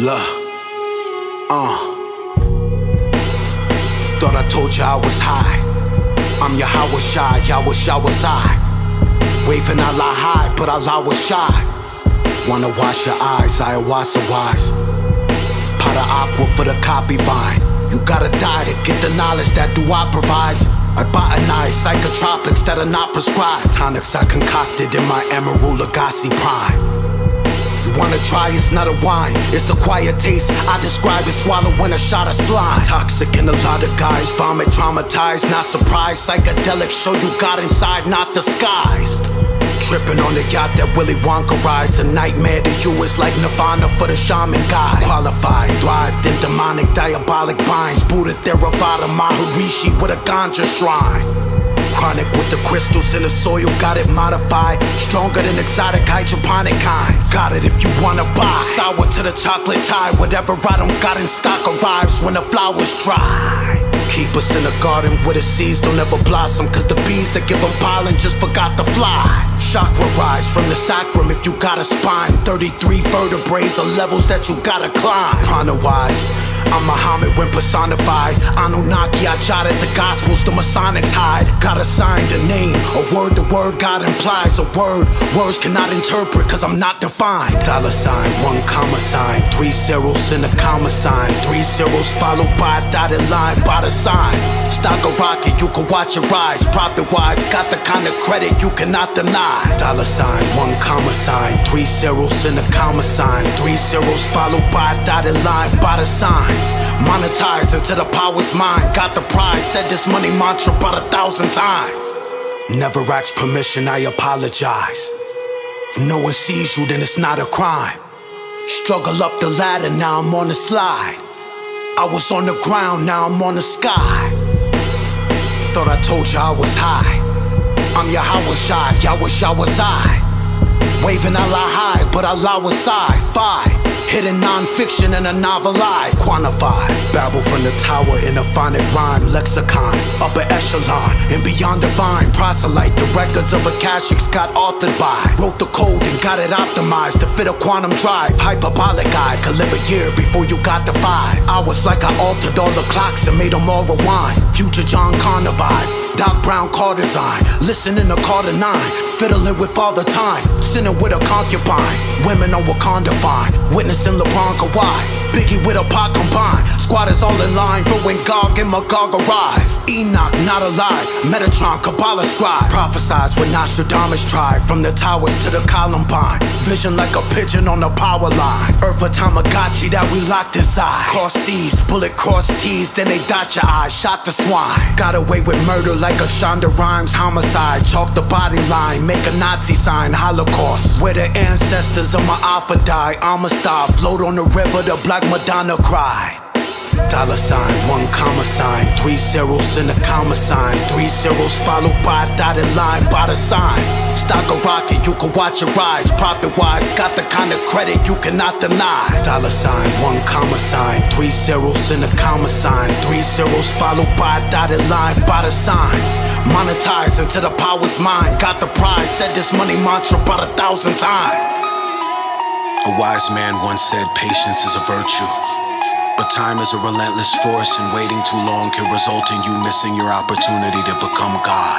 Look, thought I told you I was high. I'm Yahawashi, Yahawashi. Waving Allah high, but Allah was shy. Wanna wash your eyes, Ayahuasca wise. Pot of aqua for the caapi vine. You gotta die to get the knowledge that duat provides. I botanize psychotropics that are not prescribed. Tonics I concocted in my emeril legasse prime. You wanna try, it's not a wine, it's a quiet taste. I describe it swallowing a shot of slime. Toxic in a lot of guys, vomit, traumatized, not surprised. Psychedelics show you got inside, not disguised. Tripping on the yacht that Willy Wonka rides. A nightmare to you is like nirvana for the shaman guy. Qualified, thrived in demonic, diabolic binds. Buddha Theravada Maharashi with a ganja shrine. Chronic with the crystals in the soil, got it modified. Stronger than exotic hydroponic kinds. Got it if you wanna buy. Sour to the chocolate tie. Whatever I don't got in stock arrives when the flowers dry. Keep us in the garden where the seeds don't ever blossom, cause the bees that give them pollen just forgot to fly. Chakra rise from the sacrum if you got a spine. 33 vertebrae are levels that you gotta climb. Prana wise, I'm Muhammad when personified. Anunnaki, I jotted the gospels, the Masonics hide. Got assigned a name, a word, the word God implies. A word, words cannot interpret cause I'm not defined. $, 1 comma sign, 3 zeros in a comma sign. 3 zeros followed by a dotted line by the signs. Stock a rocket, you can watch it rise. Profit wise, got the kind of credit you cannot deny. $, 1 comma sign, 3 zeros in a comma sign. 3 zeros followed by a dotted line by the signs. Monetize until the power's mine. Got the prize, said this money mantra about 1,000 times. Never ask permission, I apologize. If no one sees you, then it's not a crime. Struggle up the ladder, now I'm on the slide. I was on the ground, now I'm on the sky. Thought I told you I was high. I'm Yahawashi, Yahawashi. Waving Allah high, but Allah was sci-fi. Hidden non-fiction and a novel I quantify. Babble from the tower in a phonic rhyme lexicon. Upper echelon and beyond divine. Proselyte, the records of Akashics got authored by. Wrote the code and got it optimized to fit a quantum drive. Hyperbolic eye could live a year before you got to 5 hours. Like I altered all the clocks and made them all rewind. Future John Connor vibe. Doc Brown car design, listening to Carter 9, fiddling with Father Time, sinning with a concubine, women on Wakanda fine, witnessing LeBron Kawhi, Biggie with a pot combined, squatters all in line, throwing Gog and Magog arrive, Enoch not alive, Metatron, Kabbalah scribe, prophesize when Nostradamus tried, from the towers to the Columbine, vision like a pigeon on the power line, Earth a Tamagotchi that we locked inside, cross C's, bullet cross T's, then they dot your eyes, shot the swine, got away with murder like a Shonda Rhimes homicide. Chalk the body line, make a Nazi sign, Holocaust. Where the ancestors of my alpha die, Amistad, float on the river, the Black Madonna cry. $, 1 comma sign, 3 zeros in a comma sign. 3 zeros followed by a dotted line by the signs. Stock a rocket, you can watch it rise. Profit wise, got the kind of credit you cannot deny. $, 1 comma sign, 3 zeros in a comma sign. 3 zeros followed by a dotted line by the signs. Monetize until the power's mine. Got the prize, said this money mantra about 1,000 times. A wise man once said patience is a virtue. But time is a relentless force, and waiting too long can result in you missing your opportunity to become God.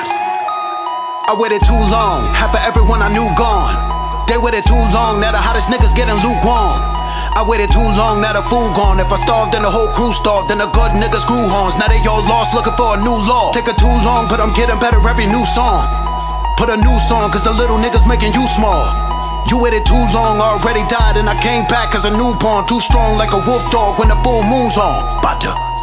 I waited too long, half of everyone I knew gone. They waited too long, now the hottest niggas getting lukewarm. I waited too long, now the food gone. If I starved, then the whole crew starved, then the good niggas grew horns. Now they all lost, looking for a new law. Taking too long, but I'm getting better every new song. Put a new song, cause the little niggas making you small. You waited too long, already died, and I came back as a newborn. Too strong like a wolf dog when the full moon's on. Bada.